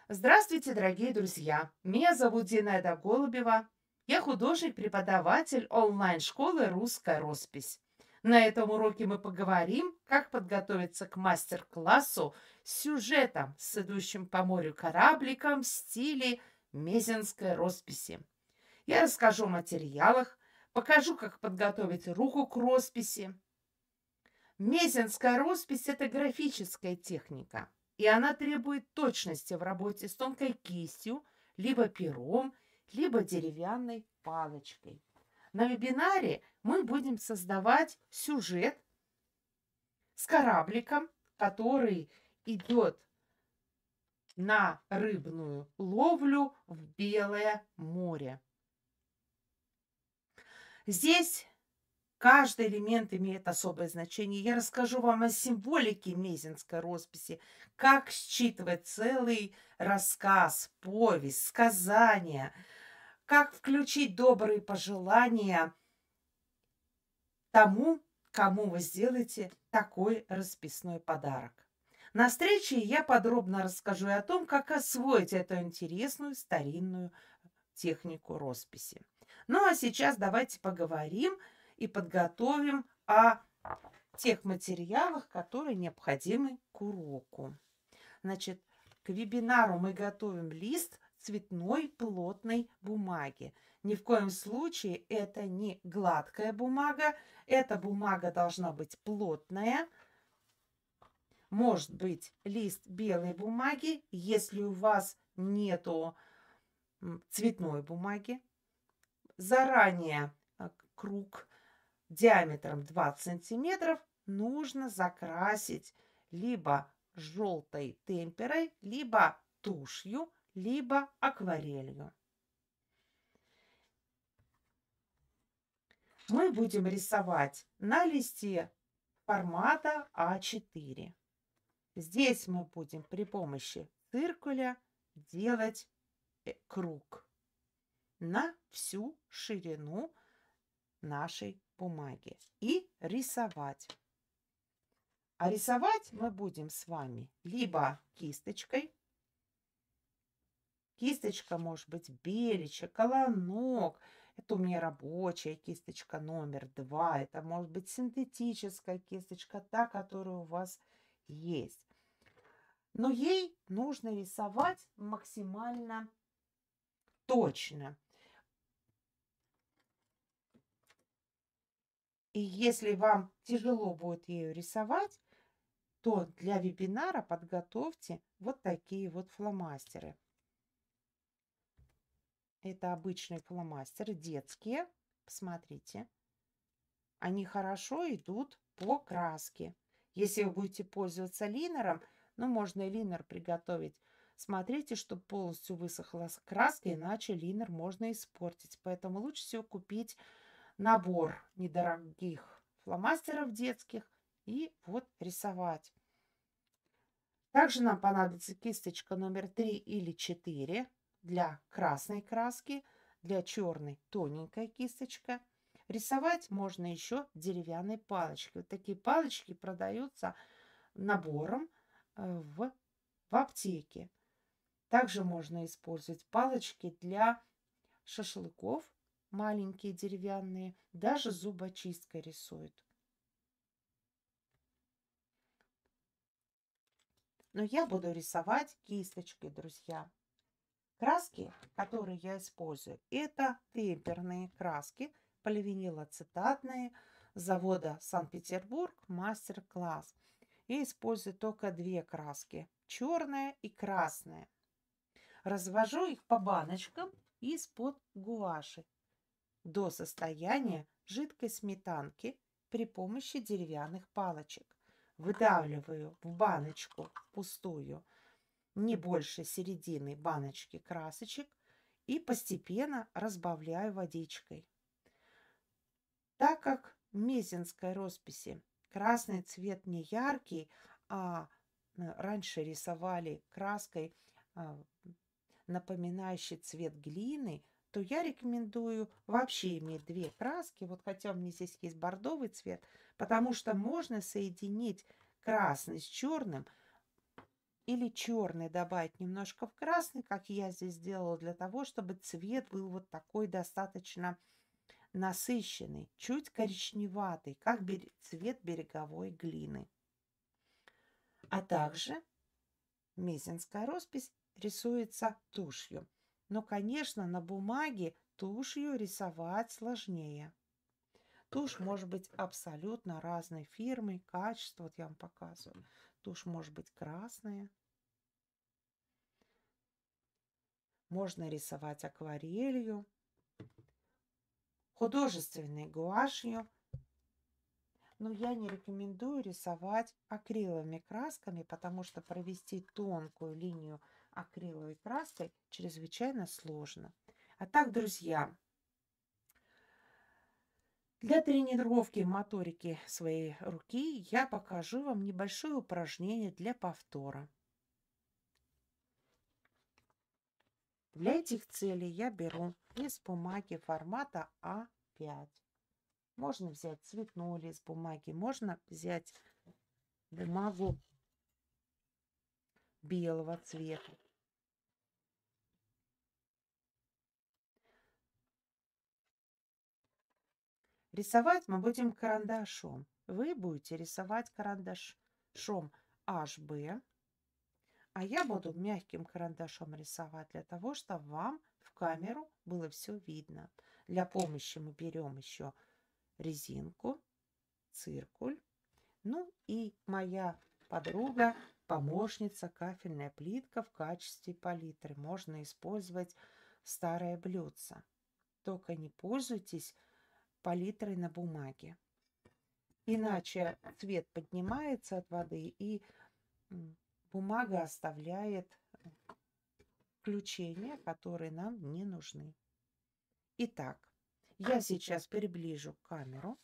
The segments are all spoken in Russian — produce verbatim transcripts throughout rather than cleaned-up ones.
Здравствуйте, дорогие друзья! Меня зовут Зинаида Голубева. Я художник-преподаватель онлайн-школы «Русская роспись». На этом уроке мы поговорим, как подготовиться к мастер-классу с сюжетом, с идущим по морю корабликом в стиле мезенской росписи. Я расскажу о материалах, покажу, как подготовить руку к росписи. Мезенская роспись – это графическая техника, и она требует точности в работе с тонкой кистью, либо пером, либо деревянной палочкой. На вебинаре мы будем создавать сюжет с корабликом, который идет на рыбную ловлю в Белое море. Здесь каждый элемент имеет особое значение. Я расскажу вам о символике мезенской росписи, как считывать целый рассказ, повесть, сказание, как включить добрые пожелания тому, кому вы сделаете такой расписной подарок. На встрече я подробно расскажу и о том, как освоить эту интересную старинную технику росписи. Ну а сейчас давайте поговорим и подготовим о тех материалах, которые необходимы к уроку. Значит, к вебинару мы готовим лист цветной плотной бумаги. Ни в коем случае это не гладкая бумага, эта бумага должна быть плотная. Может быть лист белой бумаги, если у вас нету цветной бумаги. Заранее круг диаметром двадцать сантиметров нужно закрасить либо желтой темперой, либо тушью, либо акварелью. Мы будем рисовать на листе формата а четыре. Здесь мы будем при помощи циркуля делать круг на всю ширину нашей бумаги и рисовать. А рисовать мы будем с вами либо кисточкой. Кисточка может быть беличья, колонок. Это у меня рабочая кисточка номер два. Это может быть синтетическая кисточка, та, которая у вас есть. Но ей нужно рисовать максимально точно. И если вам тяжело будет ею рисовать, то для вебинара подготовьте вот такие вот фломастеры. Это обычные фломастеры, детские. Посмотрите. Они хорошо идут по краске. Если вы будете пользоваться линером, ну, можно и линер приготовить. Смотрите, чтобы полностью высохла краска, иначе линер можно испортить. Поэтому лучше всего купить набор недорогих фломастеров детских и вот рисовать. Также нам понадобится кисточка номер три или четыре для красной краски, для черной тоненькая кисточка. Рисовать можно еще деревянной палочкой. Вот такие палочки продаются набором в, в аптеке. Также можно использовать палочки для шашлыков, маленькие деревянные, даже зубочисткой рисуют. Но я буду рисовать кисточкой, друзья. Краски, которые я использую, это темперные краски, поливинилоацетатные, завода Санкт-Петербург, мастер-класс. Я использую только две краски, черная и красная. Развожу их по баночкам из-под гуаши до состояния жидкой сметанки при помощи деревянных палочек. Выдавливаю в баночку пустую не больше середины баночки красочек и постепенно разбавляю водичкой. Так как в мезенской росписи красный цвет не яркий, а раньше рисовали краской, напоминающей цвет глины, то я рекомендую вообще иметь две краски. Вот хотя у меня здесь есть бордовый цвет, потому что можно соединить красный с черным Или черный добавить немножко в красный, как я здесь сделала, для того, чтобы цвет был вот такой достаточно насыщенный, чуть коричневатый, как цвет береговой глины. А также мезенская роспись рисуется тушью. Но, конечно, на бумаге тушью рисовать сложнее. Тушь может быть абсолютно разной фирмы, качества. Вот я вам показываю. Тушь может быть красная. Можно рисовать акварелью, художественной гуашью. Но я не рекомендую рисовать акриловыми красками, потому что провести тонкую линию акриловой краской чрезвычайно сложно. А так, друзья, для тренировки моторики своей руки я покажу вам небольшое упражнение для повтора. Для этих целей я беру лист бумаги формата а пять. Можно взять цветной лист бумаги, можно взять бумагу белого цвета. Рисовать мы будем карандашом. Вы будете рисовать карандашом эйч би, а я буду мягким карандашом рисовать для того, чтобы вам в камеру было все видно. Для помощи мы берем еще резинку, циркуль. Ну и моя подруга, помощница, кафельная плитка в качестве палитры. Можно использовать старое блюдце. Только не пользуйтесь палитрой на бумаге. Иначе цвет поднимается от воды, и бумага оставляет включения, которые нам не нужны. Итак, я сейчас приближу камеру,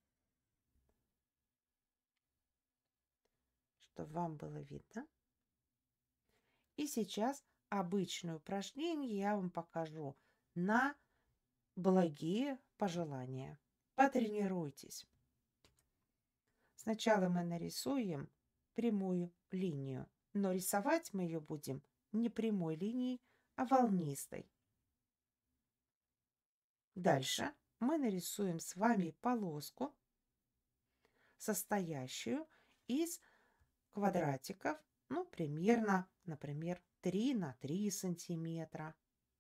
чтобы вам было видно. И сейчас обычное упражнение я вам покажу на благие пожелания. Потренируйтесь. Сначала мы нарисуем прямую линию, но рисовать мы ее будем не прямой линией, а волнистой. Дальше мы нарисуем с вами полоску, состоящую из квадратиков, ну, примерно, например, три на три сантиметра.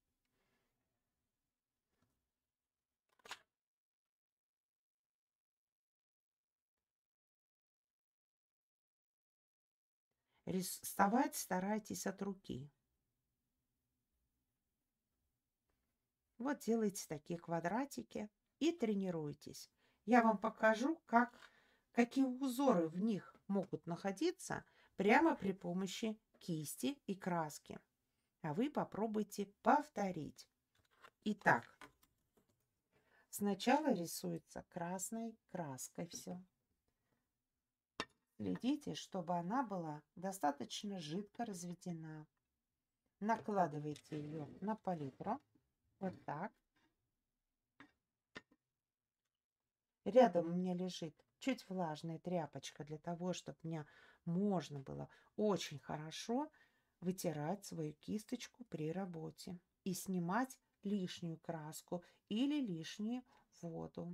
Рисовать старайтесь от руки. Вот делайте такие квадратики и тренируйтесь. Я вам покажу, как, какие узоры в них могут находиться прямо при помощи кисти и краски. А вы попробуйте повторить. Итак, сначала рисуется красной краской все. Следите, чтобы она была достаточно жидко разведена. Накладывайте ее на палитру. Вот так. Рядом у меня лежит чуть влажная тряпочка для того, чтобы мне можно было очень хорошо вытирать свою кисточку при работе и снимать лишнюю краску или лишнюю воду.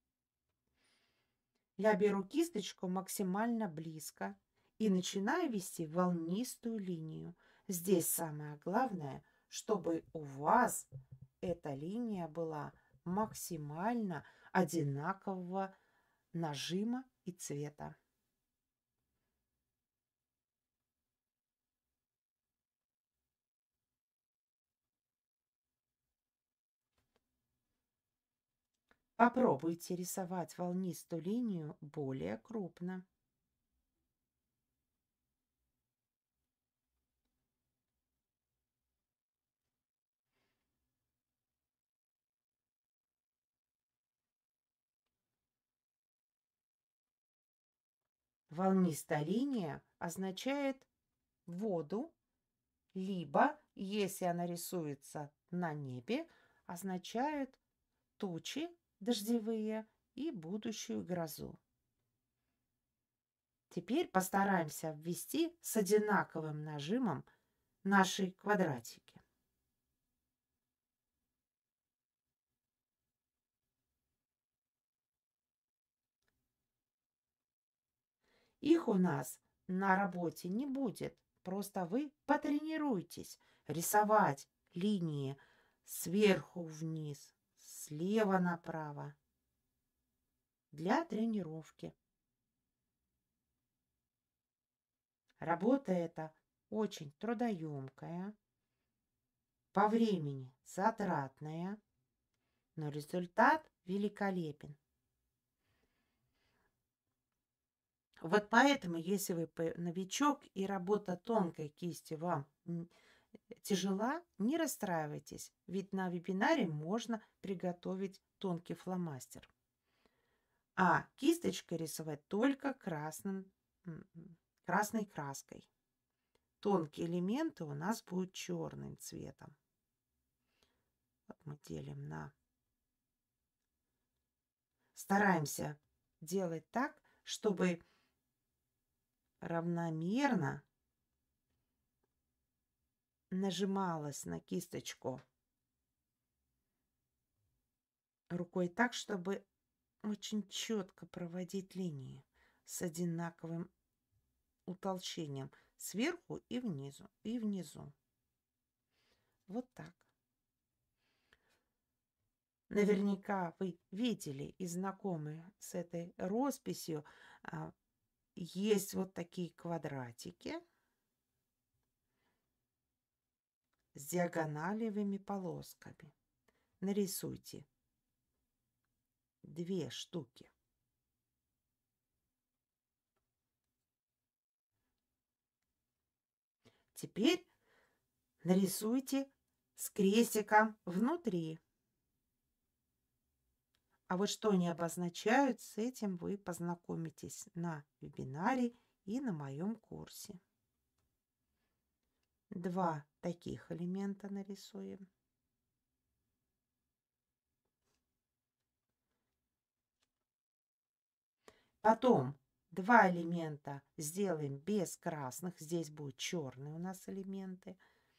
Я беру кисточку максимально близко и начинаю вести волнистую линию. Здесь самое главное, чтобы у вас эта линия была максимально одинакового нажима и цвета. Попробуйте рисовать волнистую линию более крупно. Волнистая линия означает воду, либо, если она рисуется на небе, означает тучи дождевые и будущую грозу. Теперь постараемся обвести с одинаковым нажимом наши квадратики. Их у нас на работе не будет. Просто вы потренируйтесь рисовать линии сверху вниз, слева направо для тренировки. Работа эта очень трудоемкая, по времени затратная, но результат великолепен. Вот поэтому, если вы новичок и работа тонкой кисти вам тяжела, не расстраивайтесь, ведь на вебинаре можно приготовить тонкий фломастер. А кисточкой рисовать только красным, красной краской. Тонкие элементы у нас будут черным цветом. Вот мы делим на... Стараемся делать так, чтобы равномерно нажималась на кисточку рукой так, чтобы очень четко проводить линии с одинаковым утолщением сверху и внизу, и внизу. Вот так. Наверняка вы видели и знакомы с этой росписью. Есть вот такие квадратики с диагоналевыми полосками. Нарисуйте две штуки. Теперь нарисуйте с крестиком внутри. А вот что они обозначают, с этим вы познакомитесь на вебинаре и на моем курсе. Два таких элемента нарисуем. Потом два элемента сделаем без красных. Здесь будут черные у нас элементы.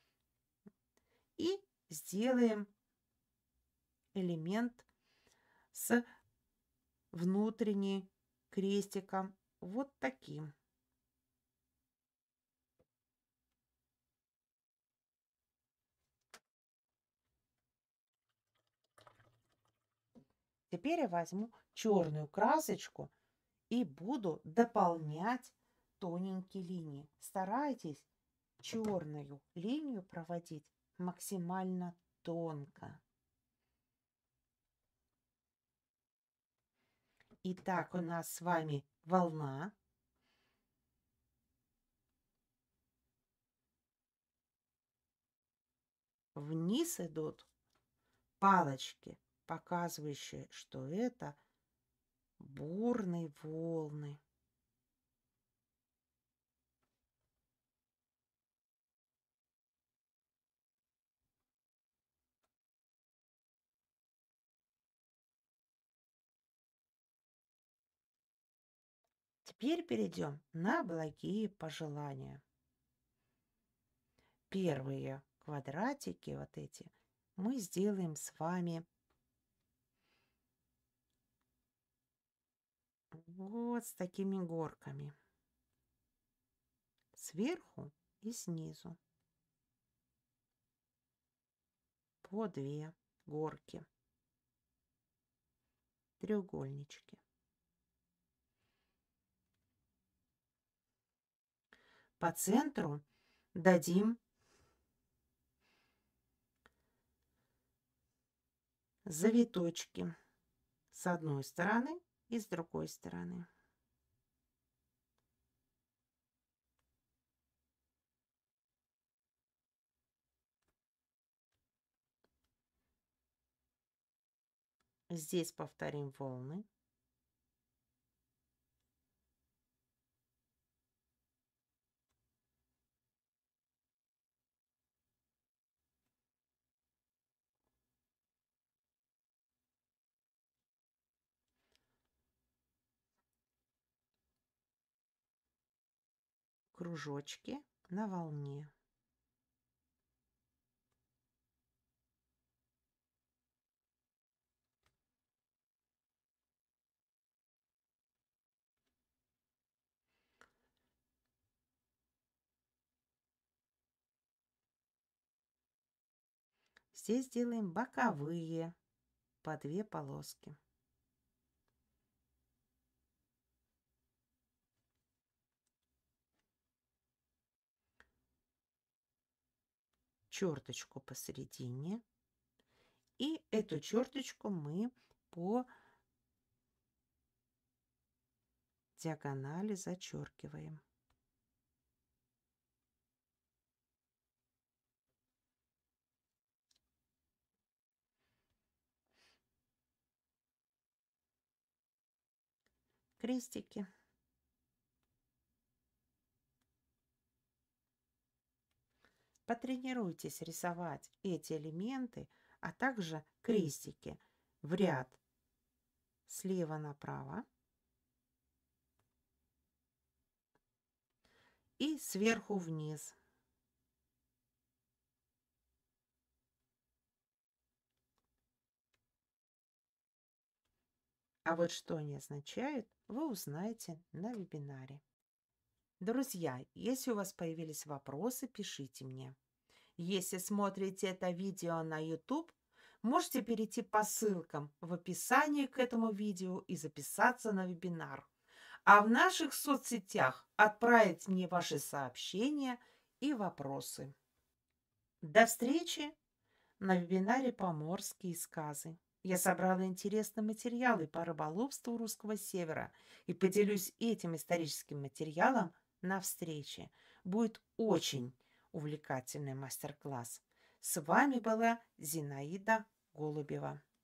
И сделаем элемент с внутренним крестиком вот таким. Теперь я возьму черную красочку и буду дополнять тоненькие линии. Старайтесь черную линию проводить максимально тонко. Итак, у нас с вами волна. Вниз идут палочки, показывающие, что это бурные волны. Теперь перейдем на благие пожелания. Первые квадратики вот эти мы сделаем с вами вот с такими горками. Сверху и снизу. По две горки. Треугольнички. По центру дадим завиточки с одной стороны и с другой стороны. Здесь повторим волны. кружочки на волне. Здесь делаем боковые по две полоски. Черточку посередине. И эту черточку мы по диагонали зачеркиваем. Крестики. Потренируйтесь рисовать эти элементы, а также крестики в ряд слева направо и сверху вниз. А вот что они означают, вы узнаете на вебинаре. Друзья, если у вас появились вопросы, пишите мне. Если смотрите это видео на YouTube, можете перейти по ссылкам в описании к этому видео и записаться на вебинар. А в наших соцсетях отправить мне ваши сообщения и вопросы. До встречи на вебинаре «Поморские сказы». Я собрала интересные материалы по рыболовству русского севера и поделюсь этим историческим материалом на встрече. Будет очень увлекательный мастер-класс. С вами была Зинаида Голубева.